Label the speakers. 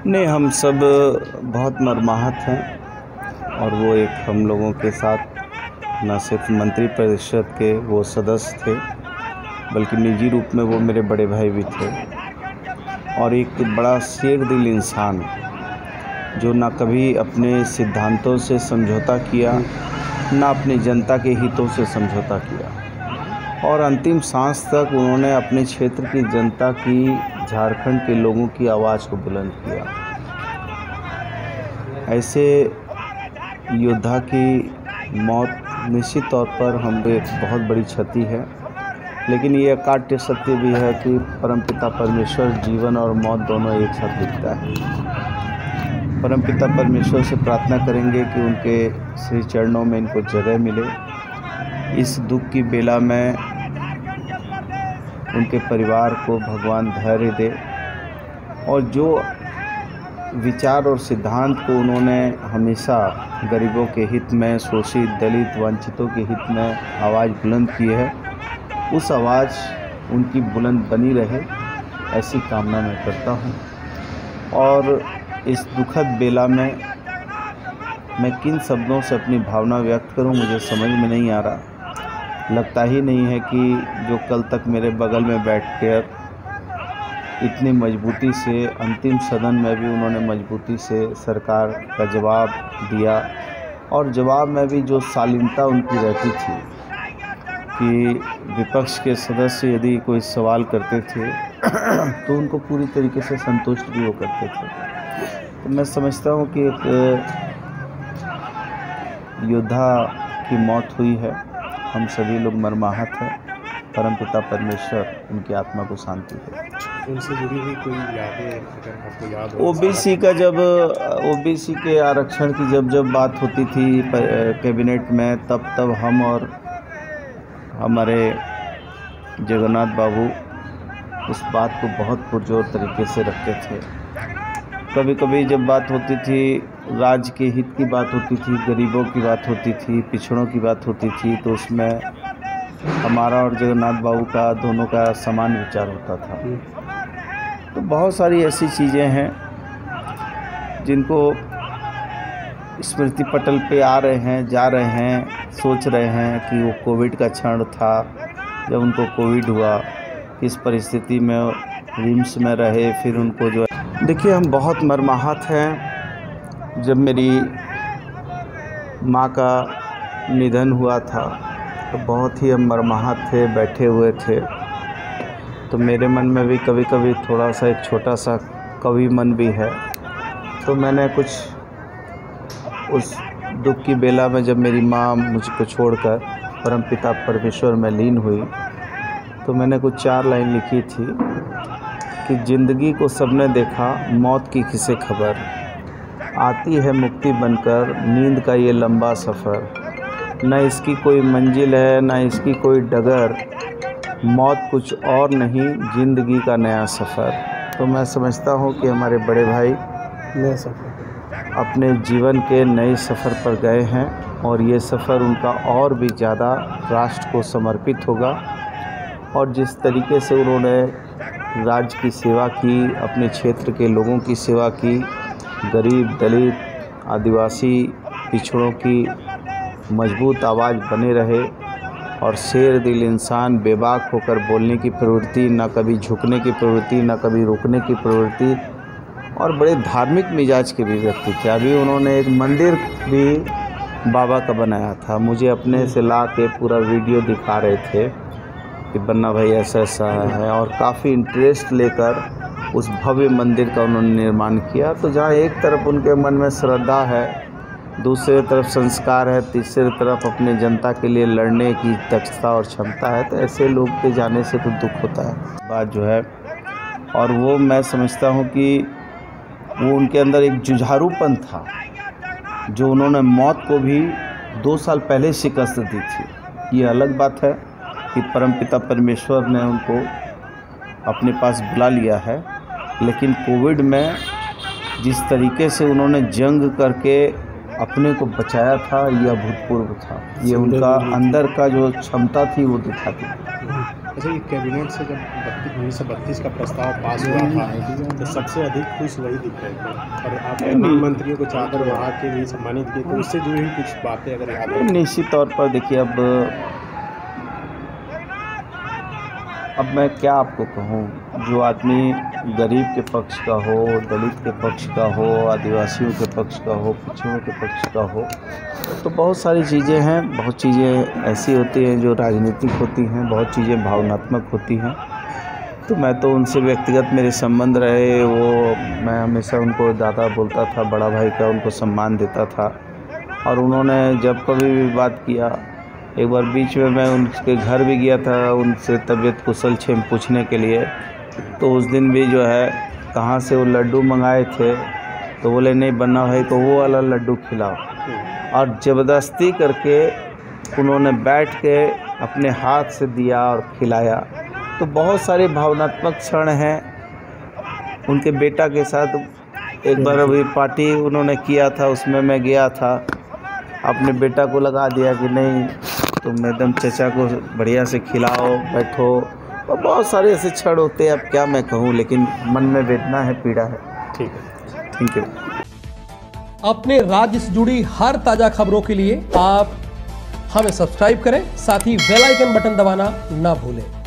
Speaker 1: नहीं, हम सब बहुत मर्माहत हैं और वो एक हम लोगों के साथ न सिर्फ मंत्रिपरिषद के वो सदस्य थे बल्कि निजी रूप में वो मेरे बड़े भाई भी थे और एक बड़ा शेर दिल इंसान जो ना कभी अपने सिद्धांतों से समझौता किया, ना अपनी जनता के हितों से समझौता किया और अंतिम सांस तक उन्होंने अपने क्षेत्र की जनता की, झारखंड के लोगों की आवाज़ को बुलंद किया। ऐसे योद्धा की मौत निश्चित तौर पर हम पे बहुत बड़ी क्षति है, लेकिन ये अकाट्य सत्य भी है कि परमपिता परमेश्वर जीवन और मौत दोनों एक साथ लिखता है। परमपिता परमेश्वर से प्रार्थना करेंगे कि उनके श्री चरणों में इनको जगह मिले। इस दुख की बेला में उनके परिवार को भगवान धैर्य दे और जो विचार और सिद्धांत को उन्होंने हमेशा गरीबों के हित में, शोषित, दलित, वंचितों के हित में आवाज़ बुलंद की है, उस आवाज़ उनकी बुलंद बनी रहे, ऐसी कामना मैं करता हूँ। और इस दुखद बेला में मैं किन शब्दों से अपनी भावना व्यक्त करूं, मुझे समझ में नहीं आ रहा। लगता ही नहीं है कि जो कल तक मेरे बगल में बैठकर इतनी मजबूती से अंतिम सदन में भी उन्होंने मजबूती से सरकार का जवाब दिया और जवाब में भी जो शालीनता उनकी रहती थी कि विपक्ष के सदस्य यदि कोई सवाल करते थे तो उनको पूरी तरीके से संतुष्ट भी वो करते थे। तो मैं समझता हूँ कि एक योद्धा की मौत हुई है, हम सभी लोग मर्माहत हैं। परमपिता परमेश्वर उनकी आत्मा को शांति दे।
Speaker 2: उनसे जुड़ी हुई कोई यादें अगर आपको याद हो?
Speaker 1: ओबीसी का जब ओबीसी के आरक्षण की जब बात होती थी कैबिनेट में, तब हम और हमारे जगन्नाथ बाबू उस बात को बहुत पुरजोर तरीके से रखते थे। कभी कभी जब बात होती थी, राज्य के हित की बात होती थी, गरीबों की बात होती थी, पिछड़ों की बात होती थी, तो उसमें हमारा और जगन्नाथ बाबू का दोनों का समान विचार होता था। तो बहुत सारी ऐसी चीज़ें हैं जिनको स्मृति पटल पे आ रहे हैं, जा रहे हैं, सोच रहे हैं कि वो कोविड का क्षण था जब उनको कोविड हुआ, किस परिस्थिति में रिम्स में रहे, फिर उनको जो देखिए, हम बहुत मर्माहत हैं। जब मेरी माँ का निधन हुआ था तो बहुत ही हम मर्माहत थे, बैठे हुए थे। तो मेरे मन में भी कभी कभी थोड़ा सा एक छोटा सा कवि मन भी है। तो मैंने कुछ उस दुख की बेला में जब मेरी माँ मुझको छोड़कर परमपिता परमेश्वर में लीन हुई तो मैंने कुछ 4 लाइन लिखी थी कि जिंदगी को सबने देखा, मौत की किसे खबर, आती है मुक्ति बनकर नींद का ये लंबा सफ़र, न इसकी कोई मंजिल है न इसकी कोई डगर, मौत कुछ और नहीं ज़िंदगी का नया सफ़र। तो मैं समझता हूँ कि हमारे बड़े भाई
Speaker 2: नया सफ़र
Speaker 1: अपने जीवन के नए सफ़र पर गए हैं और ये सफ़र उनका और भी ज़्यादा राष्ट्र को समर्पित होगा। और जिस तरीके से उन्होंने राज्य की सेवा की, अपने क्षेत्र के लोगों की सेवा की, गरीब, दलित, आदिवासी, पिछड़ों की मजबूत आवाज़ बने रहे और शेर दिल इंसान, बेबाक होकर बोलने की प्रवृत्ति, ना कभी झुकने की प्रवृत्ति, ना कभी रुकने की प्रवृत्ति, और बड़े धार्मिक मिजाज के भी व्यक्ति थे। अभी उन्होंने एक मंदिर भी बाबा का बनाया था, मुझे अपने से ला के पूरा वीडियो दिखा रहे थे कि बन्ना भाई ऐसा ऐसा है, और काफ़ी इंटरेस्ट लेकर उस भव्य मंदिर का उन्होंने निर्माण किया। तो जहाँ एक तरफ उनके मन में श्रद्धा है, दूसरी तरफ संस्कार है, तीसरी तरफ अपने जनता के लिए लड़ने की दक्षता और क्षमता है, तो ऐसे लोग के जाने से तो दुख होता है बात जो है। और वो मैं समझता हूँ कि वो उनके अंदर एक जुझारूपन था जो उन्होंने मौत को भी 2 साल पहले शिकस्त दी थी। ये अलग बात है कि परमपिता परमेश्वर ने उनको अपने पास बुला लिया है, लेकिन कोविड में जिस तरीके से उन्होंने जंग करके अपने को बचाया था, यह अभूतपूर्व था। ये उनका अंदर का जो क्षमता थी वो दिखाती थी।
Speaker 2: अच्छा, ये कैबिनेट से जब 1932 का प्रस्ताव पास हुआ था तो सबसे अधिक खुश वही दिख रहे थे, और आप तमाम मंत्रियों को चादर ओढ़ा के भी सम्मानित किए, तो उससे जुड़ी हुई कुछ बातें अगर याद है।
Speaker 1: निश्चित तौर पर देखिए, अब मैं क्या आपको कहूँ, जो आदमी गरीब के पक्ष का हो, दलित के पक्ष का हो, आदिवासियों के पक्ष का हो, पिछड़ों के पक्ष का हो, तो बहुत सारी चीज़ें हैं, बहुत चीज़ें ऐसी होती हैं जो राजनीतिक होती हैं, बहुत चीज़ें भावनात्मक होती हैं। तो मैं तो उनसे व्यक्तिगत मेरे संबंध रहे, वो मैं हमेशा उनको दादा बोलता था, बड़ा भाई का उनको सम्मान देता था। और उन्होंने जब कभी भी बात किया, एक बार बीच में मैं उनके घर भी गया था उनसे तबीयत कुशल क्षेम पूछने के लिए, तो उस दिन भी जो है कहाँ से वो लड्डू मंगाए थे, तो बोले नहीं बन्ना भाई को वो वाला लड्डू खिलाओ, और ज़बरदस्ती करके उन्होंने बैठ के अपने हाथ से दिया और खिलाया। तो बहुत सारे भावनात्मक क्षण हैं। उनके बेटा के साथ एक बार अभी पार्टी उन्होंने किया था, उसमें मैं गया था, अपने बेटा को लगा दिया कि नहीं तुम एकदम चचा को बढ़िया से खिलाओ, बैठो। और बहुत सारे ऐसे क्षण होते हैं, अब क्या मैं कहूँ, लेकिन मन में वेदना है, पीड़ा है।
Speaker 2: ठीक है,
Speaker 1: थैंक यू।
Speaker 3: अपने राज्य से जुड़ी हर ताज़ा खबरों के लिए आप हमें सब्सक्राइब करें, साथ ही बेल आइकन बटन दबाना ना भूलें।